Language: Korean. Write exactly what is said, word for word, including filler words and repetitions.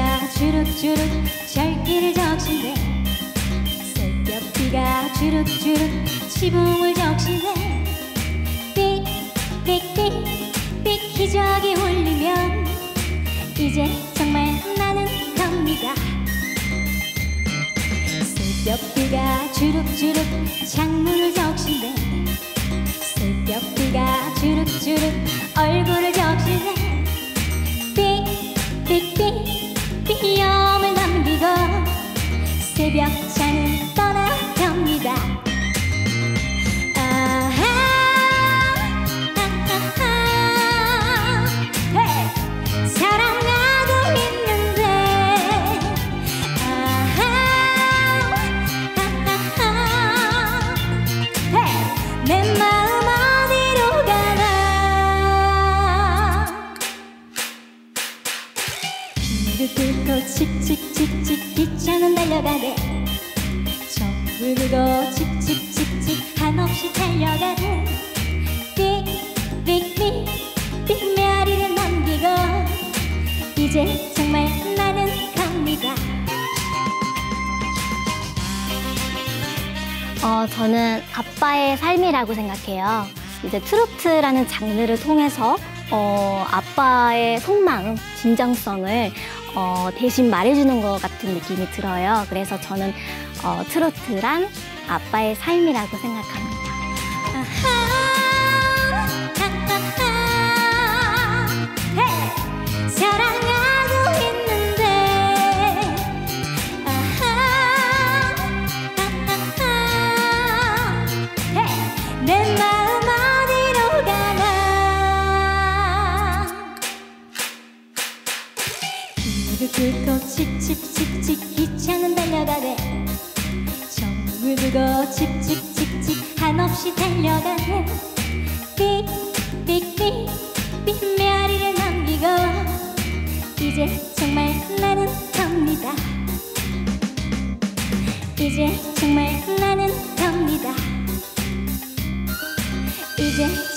새벽비가 주룩주룩 절길을 적신대. 새벽비가 주룩주룩 지붕을 적신대. 삑삑삑삑 기적이 울리면 이제 정말 나는 갑니다. 새벽비가 주룩주룩 창문을 적신대. 새벽비가 주룩주룩 얼굴을 적신대. 삑삑삑 비염을 남기고 새벽차는 떠나갑니다. 아하, 아하하, 헤이, 사랑하고 있는데. 아하, 아하하, 헤이, 내 마음 어디로 가나. 길을 뚫고 칙칙칙칙 기차는 달려가네. 정을 들고 칙칙칙칙 한없이 달려가네. 삑삑삑삑 메아리를 남기고 이제 정말 나는 갑니다. 어, 저는 아빠의 삶이라고 생각해요. 이제 트로트라는 장르를 통해서 어, 아빠의 속마음, 진정성을 어, 대신 말해주는 것 같은 느낌이 들어요. 그래서 저는 어, 트로트란 아빠의 삶이라고 생각합니다. 아하, 아하하, 헤이, 사랑하고 있는데. 아하, 아하하, 헤이, 내 마음 어디로 가나. 길을 뚫고 칙칙칙칙 기차는 달려가네. 정을 들고 칙칙칙칙 한없이 달려가네. 삑삑삑삑 메아리를 남기고 이제 정말 나는 갑니다. 이제 정말 나는 갑니다. 이제